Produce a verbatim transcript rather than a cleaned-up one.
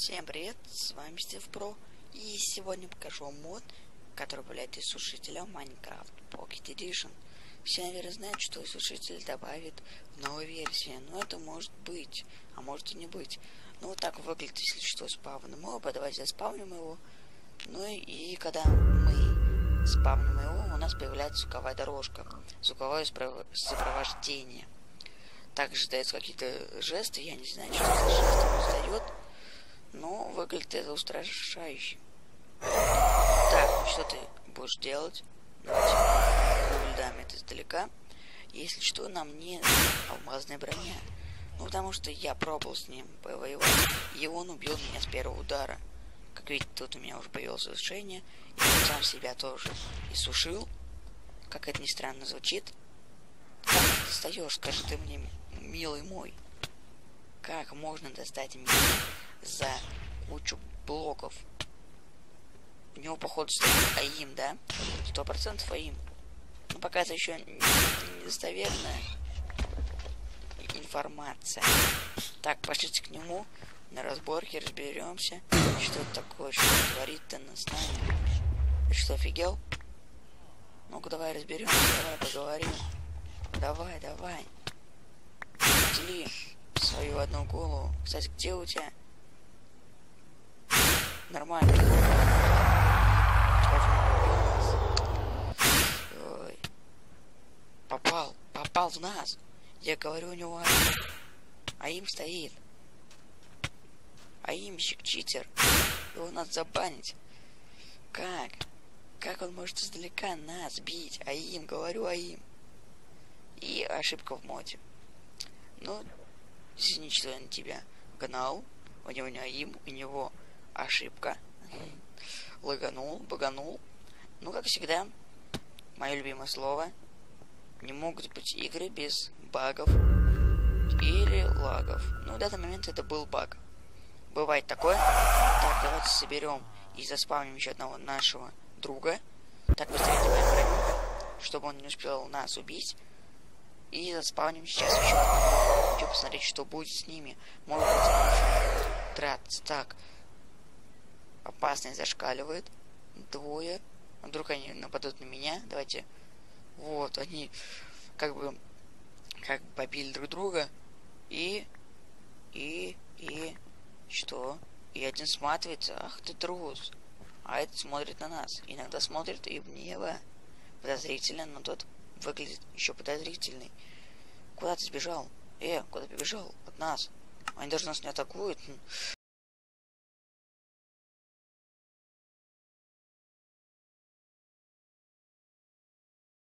Всем привет, с вами Стив Про, и сегодня покажу вам мод, который появляется из сушителя Minecraft Pocket Edition. Все, наверное, знают, что сушитель добавит в новой версии, но это может быть, а может и не быть. Ну вот так выглядит, если что, спавним моба. Давайте заспавним его. Ну и, и когда мы спавним его, у нас появляется звуковая дорожка, звуковое сопровождение. Также даются какие-то жесты, я не знаю, что за жесты он издает. Но выглядит это устрашающе. Так, что ты будешь делать? Давайте наблюдаем это издалека. Если что, на мне алмазная броня. Ну, потому что я пробовал с ним повоевать, и он убил меня с первого удара. Как видите, тут у меня уже появилось улучшение. И он сам себя тоже иссушил. Как это ни странно звучит. Как ты достаешь, скажи ты мне, милый мой. Как можно достать меня за кучу блоков? У него, походу, стоит АИМ, да? Сто процентов АИМ. Но пока это еще недостоверная информация. Так, пошлите к нему на разборке, разберемся, что это такое, что творит-то на с нами. Ты что, офигел? Ну-ка, давай разберемся, давай поговорим. Давай, давай. Дели свою одну голову. Кстати, где у тебя? Нормально. Ой. Попал. Попал в нас. Я говорю, у него АИМ. АИМ стоит. АИМщик, читер. Его надо забанить. Как? Как он может издалека нас бить? АИМ, говорю, АИМ. И ошибка в моде. Ну, извини, что я на тебя гнал. У него не АИМ, у него ошибка. Лаганул, баганул. Ну, как всегда, мое любимое слово. Не могут быть игры без багов или лагов. Ну, в данный момент это был баг. Бывает такое. Так, давайте соберем и заспавним еще одного нашего друга. Так, быстрее делаем броню, чтобы он не успел нас убить. И заспавним сейчас еще одного. Хочу посмотреть, что будет с ними. Может быть, драться. Так. Опасность зашкаливает. Двое. А вдруг они нападут на меня. Давайте. Вот, они как бы как бы побили друг друга. И И И что? И один сматывается. Ах ты трус. А этот смотрит на нас. Иногда смотрит и в небо. Подозрительно, но тот выглядит еще подозрительный. Куда ты сбежал? Э, куда побежал? От нас. Они даже нас не атакуют.